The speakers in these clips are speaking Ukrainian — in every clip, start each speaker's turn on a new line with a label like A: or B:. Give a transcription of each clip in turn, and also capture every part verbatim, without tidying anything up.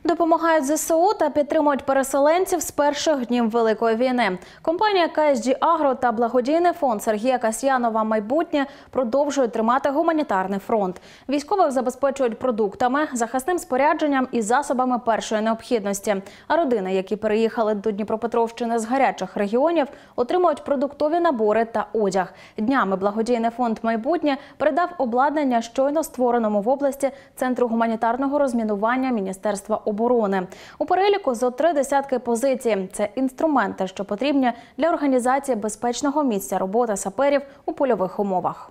A: Допомагають зе се у та підтримують переселенців з перших днів Великої війни. Компанія ка ес джі Агро та благодійний фонд Сергія Касьянова «Майбутнє» продовжують тримати гуманітарний фронт. Військових забезпечують продуктами, захисним спорядженням і засобами першої необхідності. А родини, які переїхали до Дніпропетровщини з гарячих регіонів, отримують продуктові набори та одяг. Днями благодійний фонд «Майбутнє» передав обладнання щойно створеному в області Центру гуманітарного розмінування Міністерства оборони. У переліку зо три десятки позицій. Це інструменти, що потрібні для організації безпечного місця роботи саперів у польових умовах.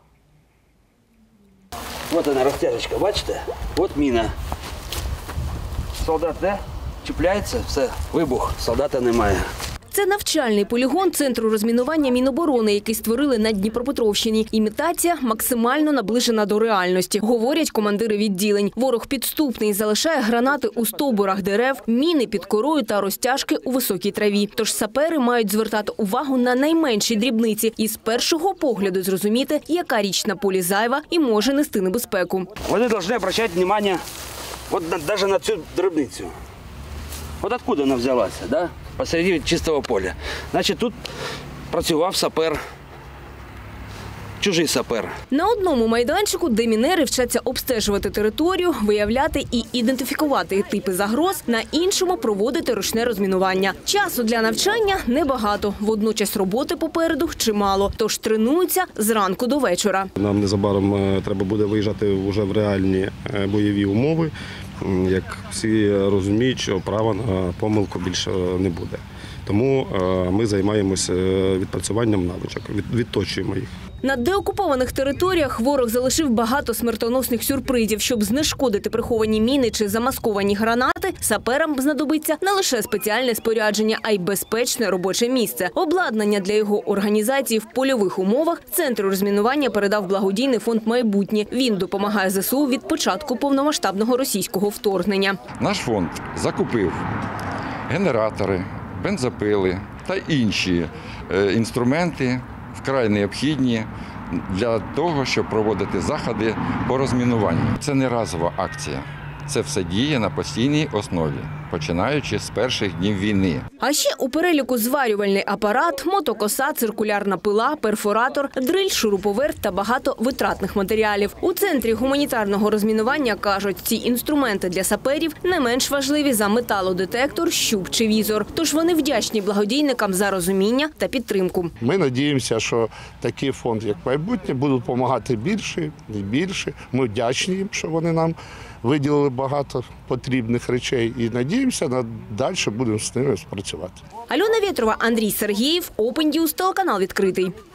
B: Ось вона розтяжечка, бачите? От міна. Солдат, де? Чіпляється, все, вибух, солдата немає.
C: Це навчальний полігон Центру розмінування Міноборони, який створили на Дніпропетровщині. Імітація максимально наближена до реальності, говорять командири відділень. Ворог підступний, залишає гранати у стовбурах дерев, міни під корою та розтяжки у високій траві. Тож сапери мають звертати увагу на найменші дрібниці і з першого погляду зрозуміти, яка річ на полі зайва і може нести небезпеку.
B: Вони повинні звертати увагу от навіть на цю дрібницю. От откуда вона взялася, да? Посередині чистого поля. Значить, тут працював сапер, чужий сапер.
C: На одному майданчику демінери вчаться обстежувати територію, виявляти і ідентифікувати типи загроз, на іншому проводити ручне розмінування. Часу для навчання небагато, водночас роботи попереду чимало, тож тренуються зранку до вечора.
D: Нам незабаром треба буде виїжджати вже в реальні бойові умови. Як всі розуміють, що права на помилку більше не буде. Тому ми займаємося відпрацюванням навичок, відточуємо їх.
C: На деокупованих територіях ворог залишив багато смертоносних сюрпризів. Щоб знешкодити приховані міни чи замасковані гранати, саперам знадобиться не лише спеціальне спорядження, а й безпечне робоче місце. Обладнання для його організації в польових умовах Центру розмінування передав благодійний фонд «Майбутнє». Він допомагає зе се у від початку повномасштабного російського вторгнення.
E: Наш фонд закупив генератори, бензопили та інші інструменти, вкрай необхідні для того, щоб проводити заходи по розмінуванню. Це не разова акція. Це все діє на постійній основі, починаючи з перших днів війни.
C: А ще у переліку зварювальний апарат, мотокоса, циркулярна пила, перфоратор, дриль, шуруповерт та багато витратних матеріалів. У Центрі гуманітарного розмінування кажуть, ці інструменти для саперів не менш важливі за металодетектор, щуп чи візор. Тож вони вдячні благодійникам за розуміння та підтримку.
F: Ми сподіваємося, що такий фонд, як «Майбутнє», будуть допомагати більше і більше. Ми вдячні їм, що вони нам виділили багато потрібних речей і надіємося, на далі будемо з ними спрацювати.
C: Альона Вєтрова, Андрій Сергієв, Open News, телеканал «Відкритий».